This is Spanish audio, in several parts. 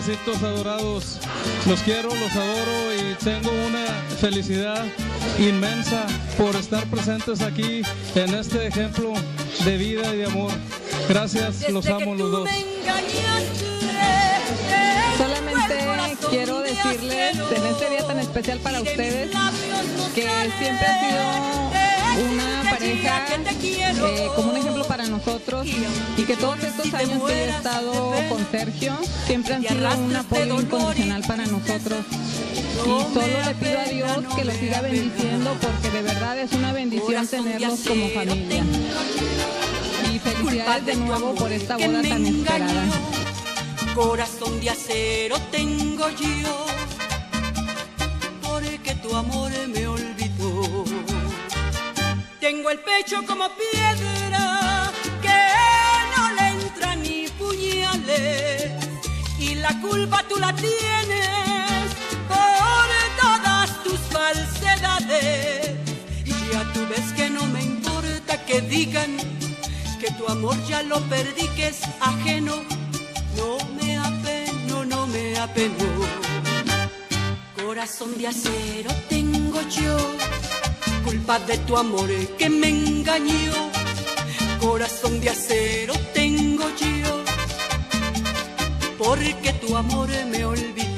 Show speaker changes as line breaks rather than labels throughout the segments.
Padrecitos adorados, los quiero, los adoro y tengo una felicidad inmensa por estar presentes aquí en este ejemplo de vida y de amor. Gracias, los amo los dos.
Solamente quiero decirles en este día tan especial para ustedes que siempre ha sido una pareja como un ejemplo para nosotros y que todos estos años que he estado con Sergio siempre han sido un apoyo incondicional para nosotros. Y solo le pido a Dios que lo siga bendiciendo porque de verdad es una bendición tenerlos como familia. Y felicidades de nuevo por esta boda tan esperada.
Corazón de acero tengo yo, porque tu amor me olvidó. Tengo el pecho como piedra, que no le entran ni puñales, y la culpa tú la tienes por todas tus falsedades. Y ya tú ves que no me importa que digan que tu amor ya lo perdí, que es ajeno. No me apeno, no me apeno. Corazón de acero tengo yo, culpa de tu amor que me engañó. Corazón de acero tengo yo, porque tu amor me olvidó.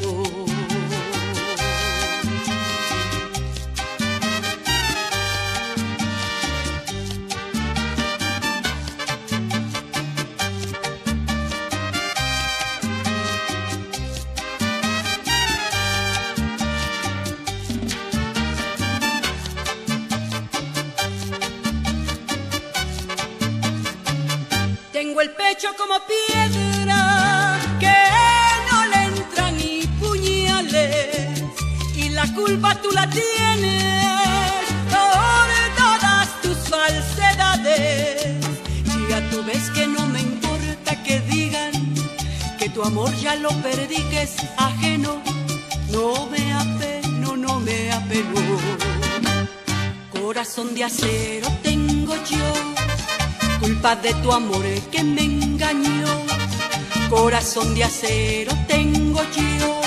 Tengo el pecho como piedra, que no le entran ni puñales, y la culpa tú la tienes por todas tus falsedades. Y ya tú ves que no me importa que digan que tu amor ya lo perdí, que es ajeno. No me apeno, no me apeno. Corazón de acero tengo yo, culpa de tu amor que me engañó. Corazón de acero tengo yo,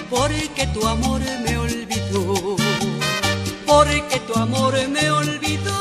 porque tu amor me olvidó. Porque tu amor me olvidó.